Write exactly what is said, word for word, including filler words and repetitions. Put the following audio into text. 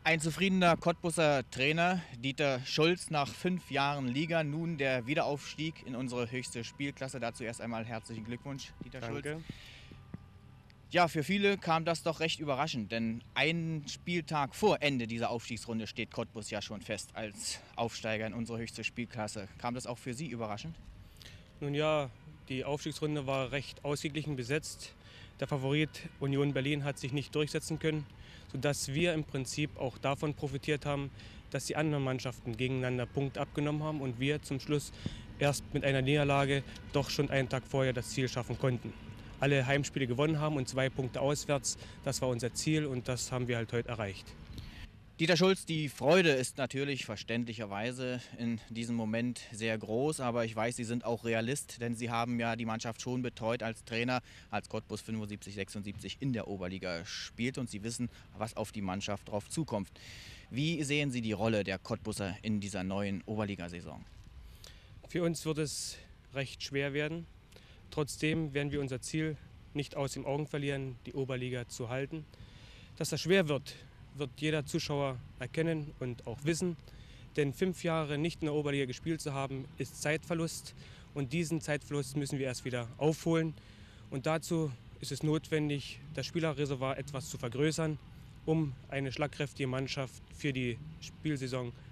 Ein zufriedener Cottbuser Trainer, Dieter Schulz, nach fünf Jahren Liga, nun der Wiederaufstieg in unsere höchste Spielklasse. Dazu erst einmal herzlichen Glückwunsch, Dieter Schulz. Danke. Ja, für viele kam das doch recht überraschend, denn einen Spieltag vor Ende dieser Aufstiegsrunde steht Cottbus ja schon fest als Aufsteiger in unsere höchste Spielklasse. Kam das auch für Sie überraschend? Nun ja, die Aufstiegsrunde war recht ausgeglichen besetzt. Der Favorit Union Berlin hat sich nicht durchsetzen können, sodass wir im Prinzip auch davon profitiert haben, dass die anderen Mannschaften gegeneinander Punkte abgenommen haben und wir zum Schluss erst mit einer Niederlage doch schon einen Tag vorher das Ziel schaffen konnten. Alle Heimspiele gewonnen haben und zwei Punkte auswärts, das war unser Ziel und das haben wir halt heute erreicht. Dieter Schulz, die Freude ist natürlich verständlicherweise in diesem Moment sehr groß, aber ich weiß, Sie sind auch Realist, denn Sie haben ja die Mannschaft schon betreut als Trainer, als Cottbus fünfundsiebzig sechsundsiebzig in der Oberliga spielt und Sie wissen, was auf die Mannschaft drauf zukommt. Wie sehen Sie die Rolle der Cottbuser in dieser neuen Oberligasaison? Für uns wird es recht schwer werden. Trotzdem werden wir unser Ziel nicht aus den Augen verlieren, die Oberliga zu halten. Dass das schwer wird, wird jeder Zuschauer erkennen und auch wissen. Denn fünf Jahre nicht in der Oberliga gespielt zu haben, ist Zeitverlust. Und diesen Zeitverlust müssen wir erst wieder aufholen. Und dazu ist es notwendig, das Spielerreservoir etwas zu vergrößern, um eine schlagkräftige Mannschaft für die Spielsaison